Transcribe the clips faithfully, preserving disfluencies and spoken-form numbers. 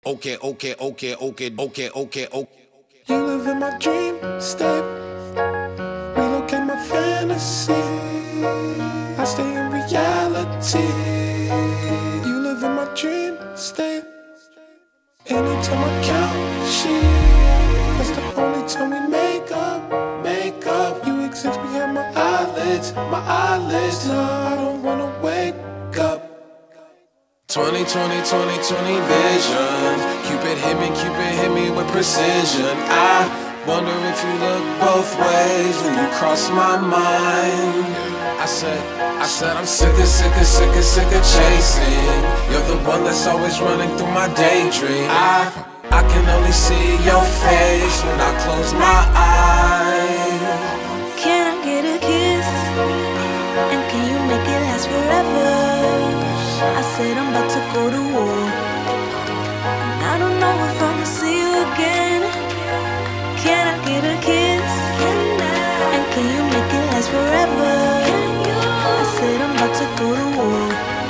Okay, okay, okay, okay, okay, okay, okay. You live in my dream state, relocate my fantasy. I stay in reality. You live in my dream state. Anytime I count sheep, that's the only time we make up, make up. You exist behind my eyelids, my eyelids. No, I don't wanna wake up. twenty, twenty, twenty, twenty vision. Cupid hit me, Cupid hit me with precision. I wonder if you look both ways when you cross my mind. I said, I said I'm sick of, sick of, sick of, sick of chasing. You're the one that's always running through my daydream. I, I can only see your face when I close my eyes. Can I get a kiss? And can you make it last forever? I said I'm about to go to war, and I don't know if I'ma see you again. Can I get a kiss? And can you make it last forever? I said I'm about to go to war,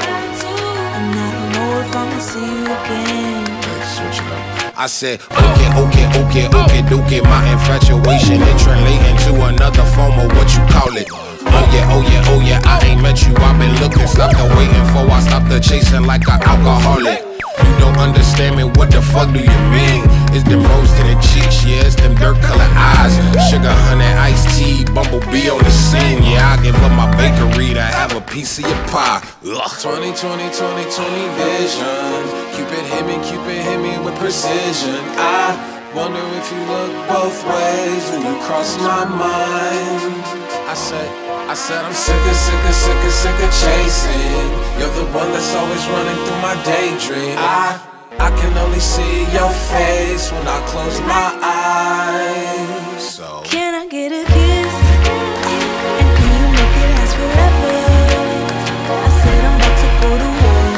and I don't know if I'ma see you again. Switch it up. I said, okay, okay, okay, okay, okay. My infatuation, it translating to another form of what you call it. Oh yeah, oh yeah, oh yeah, I ain't met you, I've been looking, stopped the waiting for, I stopped the chasing like an alcoholic. You don't understand me, what the fuck do you mean? It's them rose to the cheeks, yeah, it's them dirt colored eyes. Sugar, honey, iced tea, bumblebee on the scene. Yeah, I give up my bakery to have a piece of your pie. Ugh. twenty, twenty, twenty, twenty vision. Cupid hit me, Cupid hit me with precision. I wonder if you look both ways when you cross my mind. I said, I said I'm sick of, sick of, sick of, sick of chasing. You're the one that's always running through my daydream. I, I can only see your face when I close my eyes. So can I get a kiss? And can you make it last forever? I said I'm about to go to war.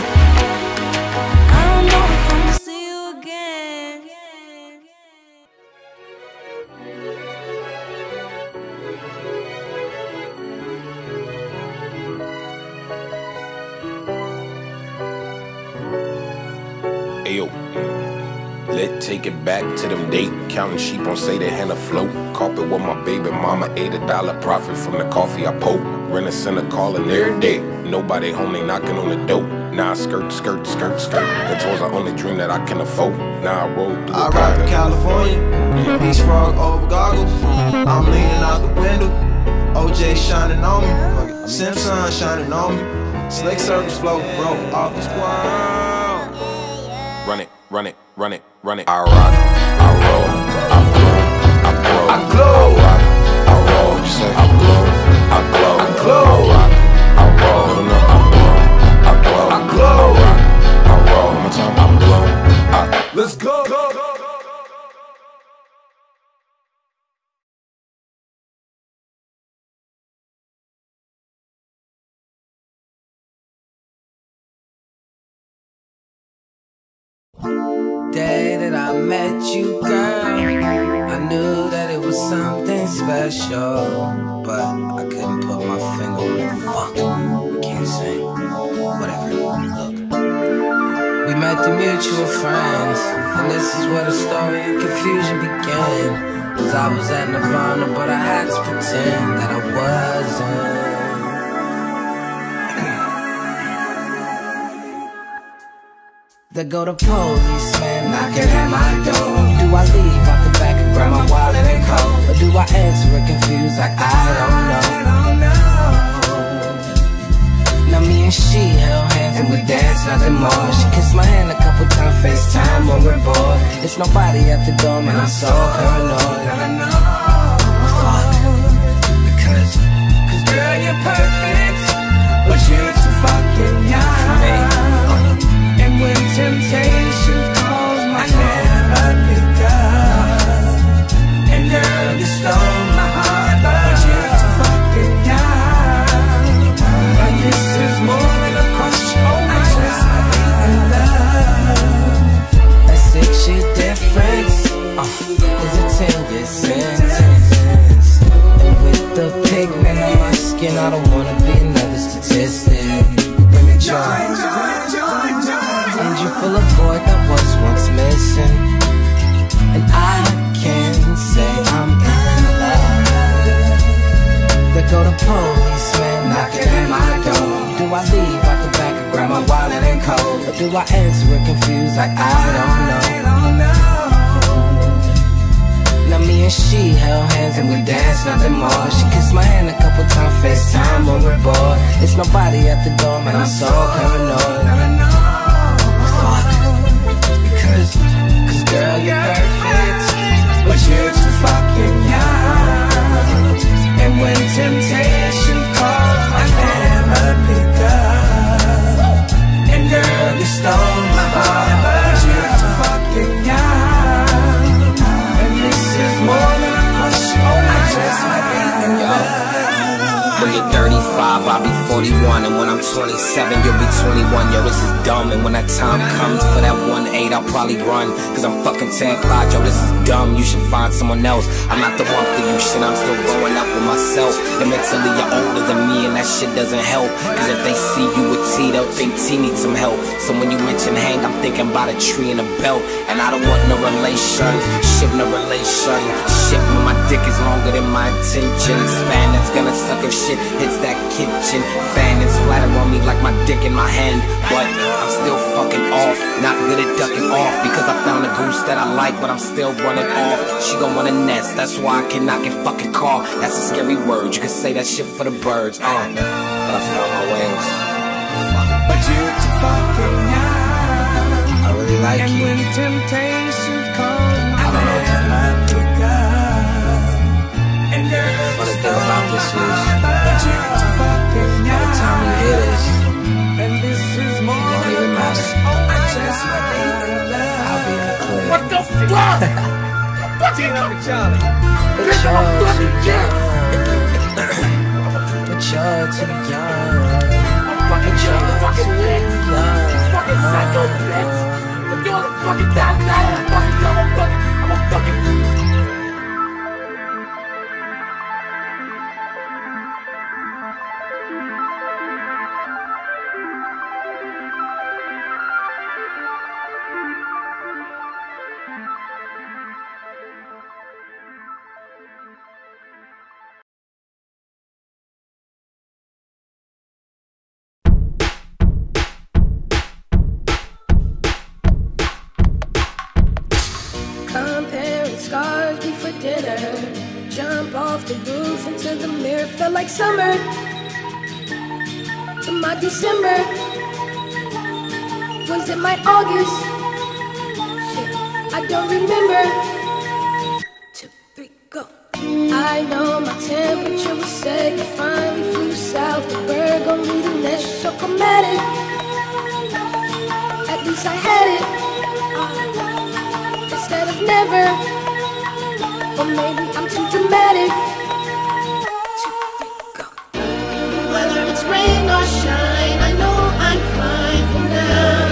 I don't know if I'ma see you again. Ayo, let's take it back to them date. Counting sheep on say they hand afloat. Carpet with my baby mama, ate a dollar profit from the coffee I poke. Rent a center calling every day. Nobody home, they knocking on the door. Now I skirt, skirt, skirt, skirt. The toys the only dream that I can afford. Now I roll through the I ride to California, Beach frog over goggles. I'm leaning out the window, O J shining on me, Simpson shining on me. Slick surface float, bro, off this world. Run it, run it, run it, run it. I rock, I roll, I blow, I grow, I glow. I rock, I roll. What you say? I blow, I glow, I glow. I rock, I roll. No, no, I blow, I glow, I glow. I rock, I roll. One more time, I blow. I Let's go. Day that I met you, girl, I knew that it was something special, but I couldn't put my finger on it. Fuck, I can't sing. Whatever, look. We met through mutual friends, and this is where the story of confusion began. Cause I was at Nirvana, but I had to pretend that I wasn't. There go the policeman knocking at my door. Do I leave out the back and grab my wallet and coat? Or do I answer it confused like I don't know? Now me and she held hands and we danced nothing more. She kissed my hand a couple times, FaceTime when we're bored. It's nobody at the door, man, I'm so paranoid. Fuck, because, cause girl, you're perfect, but you're too fucking young for me. And when temptation calls, my never pick up. And girl, you stole my heart, but you're too fucking young. But this is more than a crush, oh my God, love. That six year difference uh, is a ten year sentence. And with the pigment on my skin, I don't wanna do I answer it confused like I don't know? Now me and she held hands and we danced, nothing more. She kissed my hand a couple times, FaceTime when we're bored. It's nobody at the door, man, I'm so paranoid. Fuck, because, cause girl, you're perfect, but you're too fucking young. And when temptation calls, I never pick up. And girl, you stole my heart, but you're too fucking young. And this is more than a question, I just might be in love. When you're thirty-five, I'll be forty-one. And when I'm twenty-seven, you'll be twenty-one. Yo, this is dumb. And when that time comes for that one eight, I'll probably run. Cause I'm fucking terrified, yo, this is dumb. You should find someone else. I'm not the one for you, shit, I'm still growing up with myself. And mentally you're older than me, and that shit doesn't help. Cause if they see you with T, they'll think T needs some help. So when you mention hang, I'm thinking about a tree and a belt. And I don't want no relation, shit, no relation. Shit, when my dick is longer than my attention span, that's gonna suck if shit hits that kitchen fan and splatter on me like my dick in my hand. But I'm still fucking off, not good at ducking off, because I found a goose that I like, but I'm still running off. She gon' want a nest, that's why I cannot get fucking caught. That's a scary word, you can say that shit for the birds. Uh, but I found my wings. But you're too fucking young. I really like and you. And when temptation comes, I don't know what to do. pick up. And girl, What the thing about this is, but you're too fucking by young. the time you hear this, And this is more it won't than even a matter. question, I just might be in love. I'll be in the club. What the fuck? Tina and Charlie. But Bitch, I'm a fucking young. cat. But you're too young. I'm fucking But you, fucking you're bitch. too young. This fucking psycho bitch. If you're the fucking that, that, I'm fucking, I'm a fucking, I'm a fucking. Comparing scars before dinner. Jump off the roof into the mirror. Felt like summer to my December. Was it my August? Shit, I don't remember. Two, three, go. I know my temperature was set. You finally flew south. The bird gon' need a nest. So chromatic. At least I had it. Instead of never. Or maybe I'm too dramatic. Two, three, go. Whether it's rain or shine, I know I'm fine for now.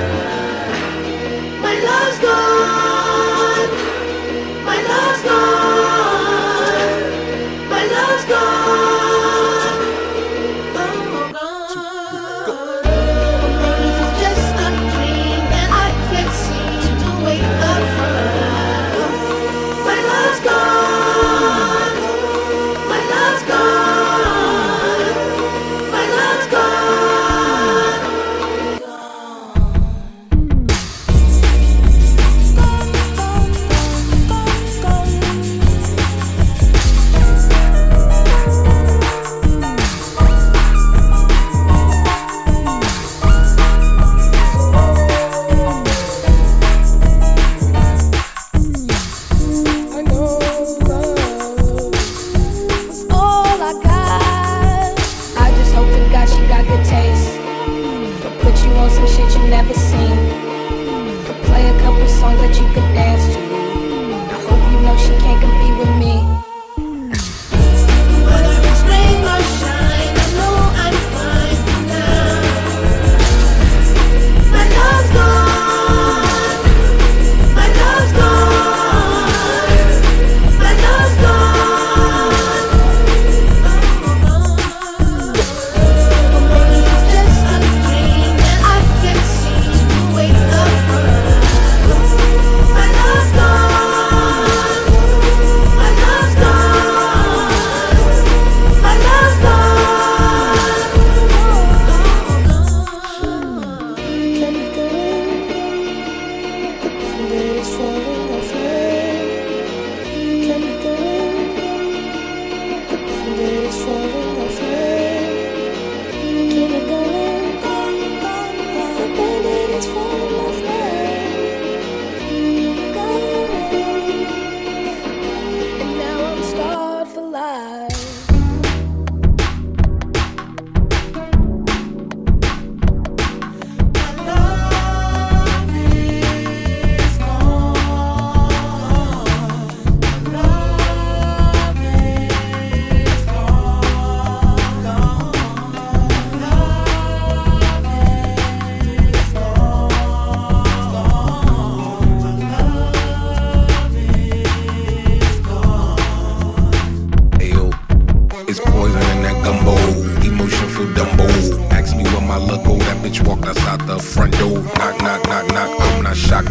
My love's gone. My love's gone. My love's gone. Oh, gone. Or maybe it's just a dream that I can't seem to wake up from. My love's gone. My love's gone. My love's gone.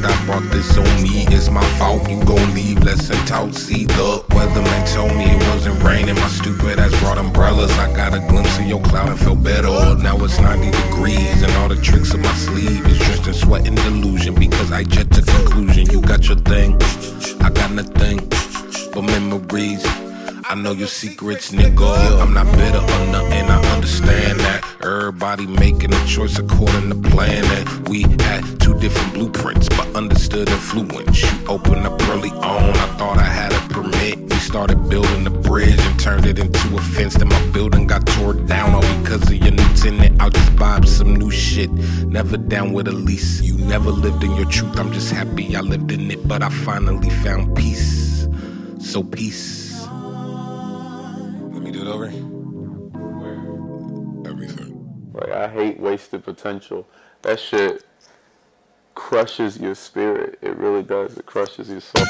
I brought this on me. It's my fault, you gon' leave, lesson taught. See, the weatherman told me it wasn't raining. My stupid ass brought umbrellas. I got a glimpse of your cloud and felt better. Now it's ninety degrees and all the tricks of my sleeve is drenched in sweat and delusion. Because I jet to conclusion. You got your thing, I got nothing but memories. I know your secrets, nigga. I'm not bitter or nothing, I understand that. Everybody making a choice according to plan. And we had two different blueprints, but understood influence. You opened up early on, I thought I had a permit. We started building the bridge and turned it into a fence. Then my building got tore down all because of your new tenant. I'll just buy up some new shit, never down with a lease. You never lived in your truth, I'm just happy I lived in it. But I finally found peace, so peace. Do it over? Everything. Like, I hate wasted potential. That shit crushes your spirit. It really does. It crushes your soul.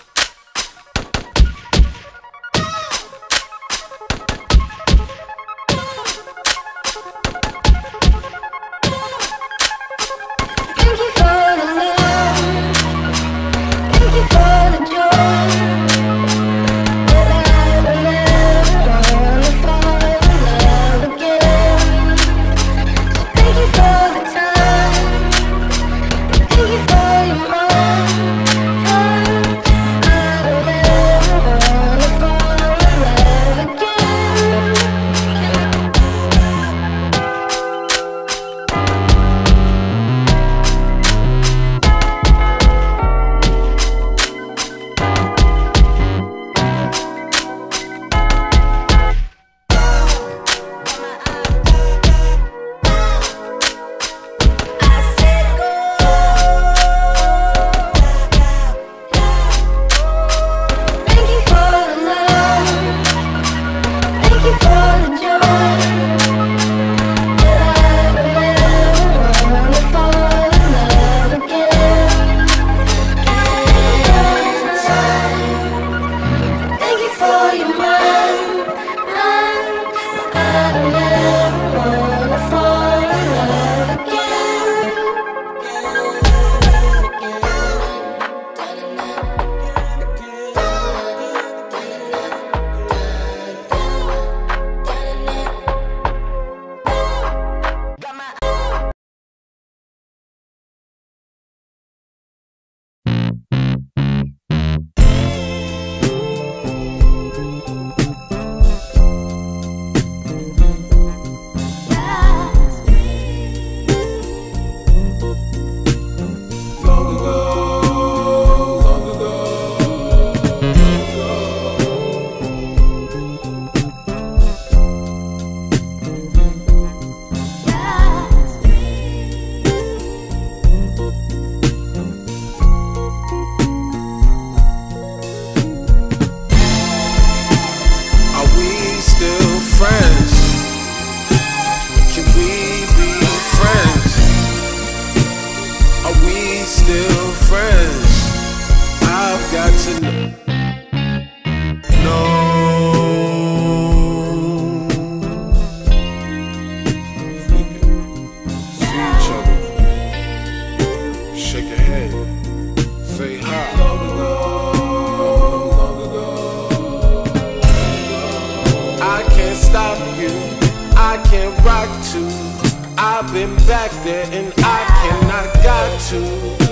I've been back there and I cannot got to,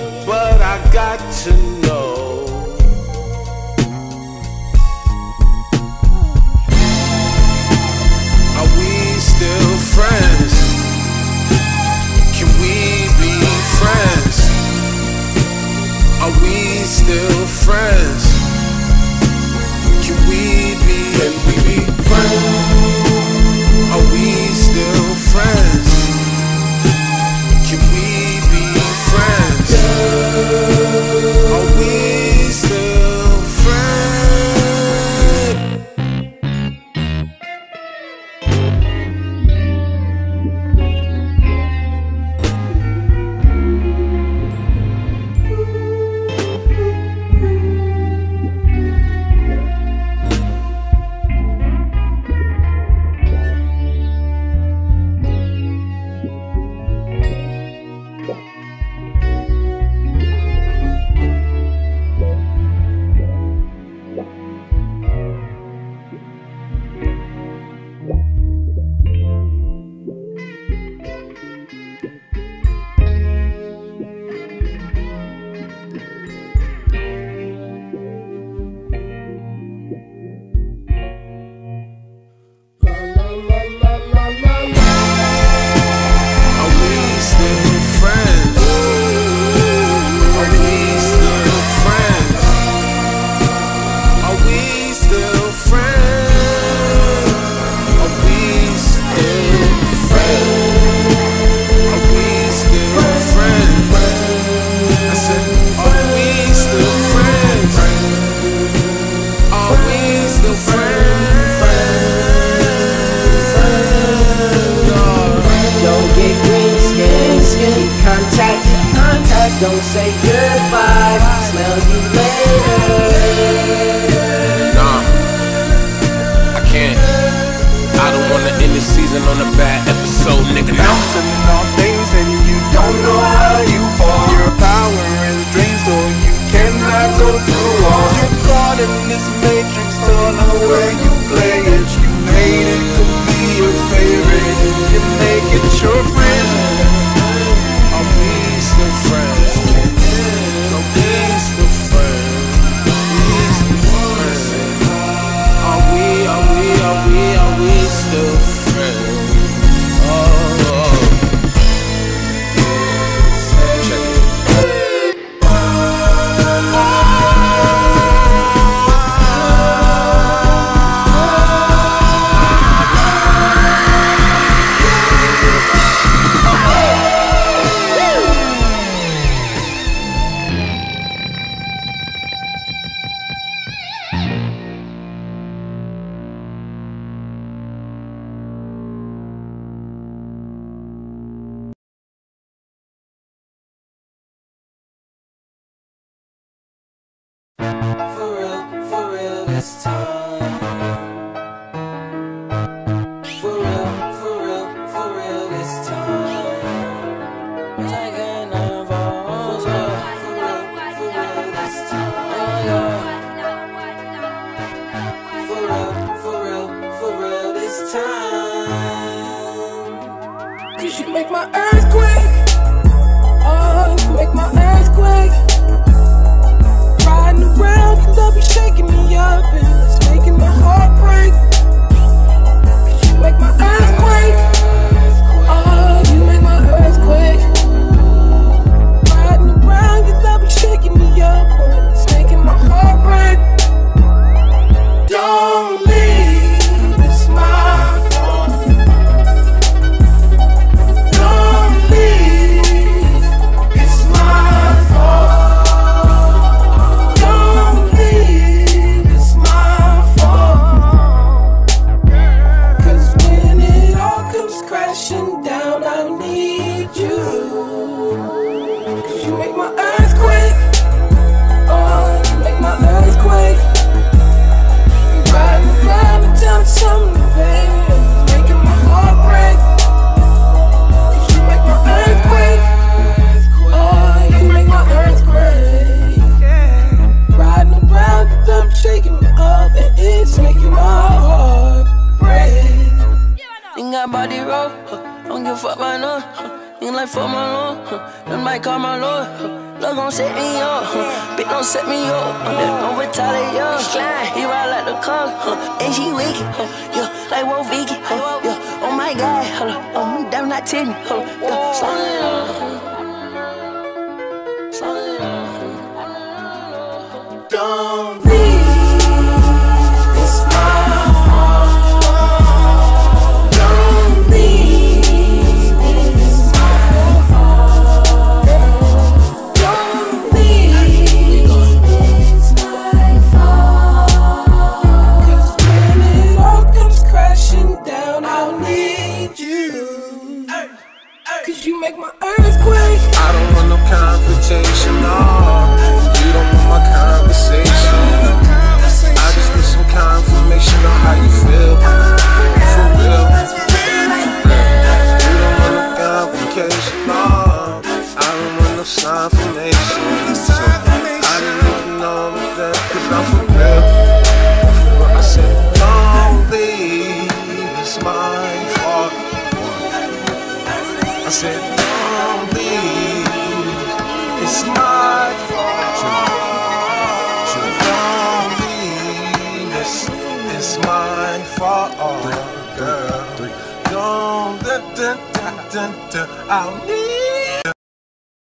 but I got to know. Are we still friends? Can we be friends? Are we still friends? Can we be, can we be friends? Are we still friends? Can we be friends? Are we still friends? five, smell you later. Nah, I can't. I don't wanna end the season on a bad episode, nigga. Now I'm sending off things and you don't know how you fall. Your power is drained, so you cannot go through walls. You're caught in this matrix, don't know where you play it. You made it to be your favorite. You make it your friend. Are we still friends? Are we still friends? Are we, are we, are we, are we still friends? Oh, oh. Check it. For real, for real this time. For real, for real, for real this time. Like an evolve. For real, for real, for real this time. Oh yeah. For real, for real, for real this time. Cause you make my earthquake. Oh, you make my earthquake. Riding around, your love be shaking me up, and it's making my heart break. Cause you make my earthquake. Oh, you make my earthquake. Riding around, your love be shaking me up, and it's making my heart break. Don't leave, it's my fault. Don't leave, it's my fault. Down, I need you. Cause you make my earthquake. Oh, you make my earthquake. You riding around and tell me something, baby. It's making my heart break. Cause you make my earthquake. Oh, you make my earthquake. Riding around and tell me shaking me up, and it's making my heart break. Think I body roll, huh? Don't give a fuck about no, huh? Think like fuck my lord, huh? Them might call my lord, huh? Love gon' set me up, huh? Bitch don't set me up, huh? Don't retaliate, yo. He ride like the car, huh? And she wicked, huh? Yeah, like Wo Vicky, huh? Yeah, oh my God, huh? Oh, me damn not ten, huh? Yeah, slow it down, slow it down. Don't leave. You make my earthquake. I don't want no confrontation, no. You don't want my conversation. I just need some confirmation on how you feel. For real. You don't want no complication, no. I don't want no confirmation. So I didn't even know that, cause I'm for real. I said, don't leave, it's my fault. I said, don't leave, it's my fault. Don't leave, it's, it's my fault, girl. Don't, da, da, da, da, da. I'll need